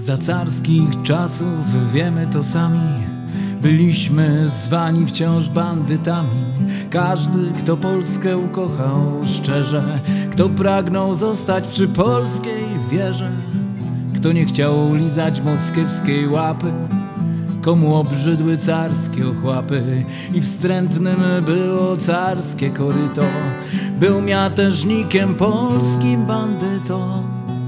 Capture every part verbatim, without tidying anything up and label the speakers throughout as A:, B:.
A: Za carskich czasów, wiemy to sami, byliśmy zwani wciąż bandytami. Każdy, kto Polskę ukochał szczerze, kto pragnął zostać przy polskiej wierze, kto nie chciał lizać moskiewskiej łapy, komu obrzydły carskie ochłapy i wstrętnym było carskie koryto, był miateżnikiem polskim bandytą.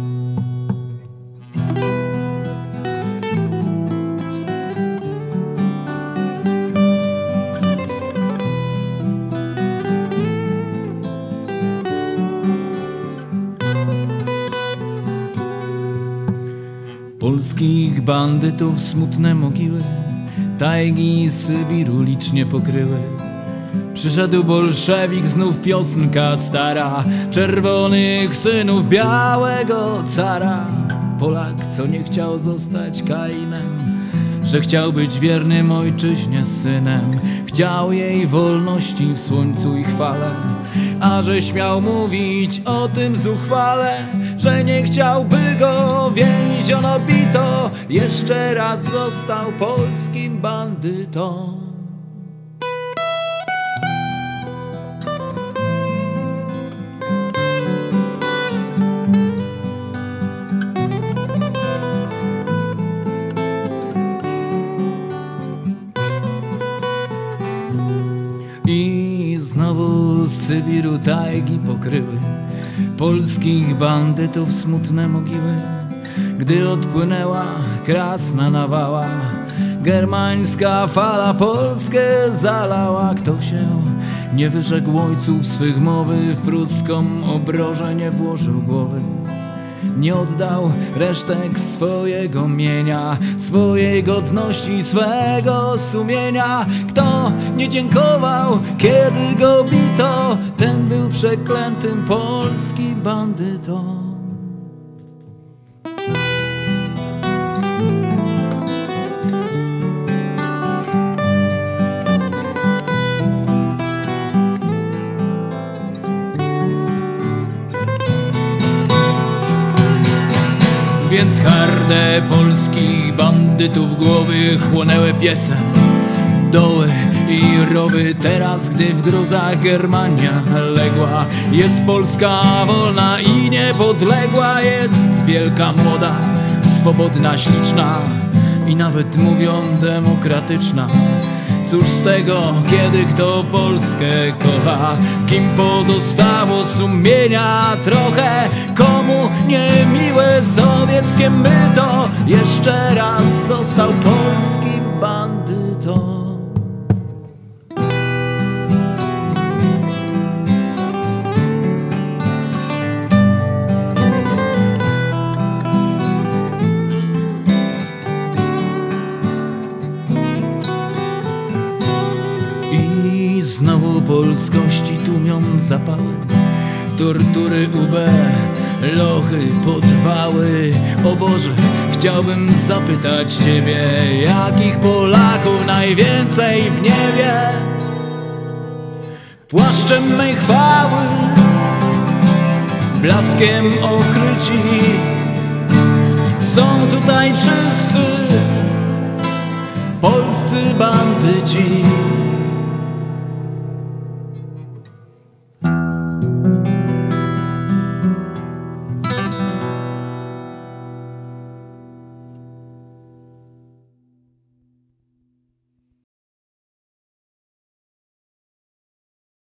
A: Polskich bandytów smutne mogiły tajgi Sybiru licznie pokryły. Przyszedł bolszewik, znów piosenka stara, czerwonych synów białego cara. Polak, co nie chciał zostać Kainem, że chciał być wiernym ojczyźnie synem, chciał jej wolności w słońcu i chwale, a że śmiał mówić o tym zuchwale, że nie chciałby go więziono bito, jeszcze raz został polskim bandytą. I znowu Sybiru tajgi pokryły polskich bandytów smutne mogiły. Gdy odpłynęła krasna nawała, germańska fala Polskę zalała. Kto się nie wyrzekł ojców swych mowy, w pruską obrożę nie włożył głowy, nie oddał resztek swojego mienia, swojej godności, swego sumienia. Kto nie dziękował, kiedy go bito, ten był przeklętym polskim bandytą. Więc hardę polskich bandytów głowy chłonęły piece, doły i rowy. Teraz, gdy w gruzach Germania legła, jest Polska wolna i niepodległa. Jest wielka, młoda, swobodna, śliczna i nawet mówią demokratyczna. Cóż z tego, kiedy kto Polskę kocha, w kim pozostało sumienia trochę, komu niemiłe sowieckie myto, jeszcze raz został polskim bandytą. I znowu polskości tłumią zapały, tortury U B, lochy, podwały. O Boże, chciałbym zapytać Ciebie, jakich Polaków najwięcej w niebie? Płaszczem mej chwały, blaskiem okryci, są tutaj wszyscy polscy bandyci.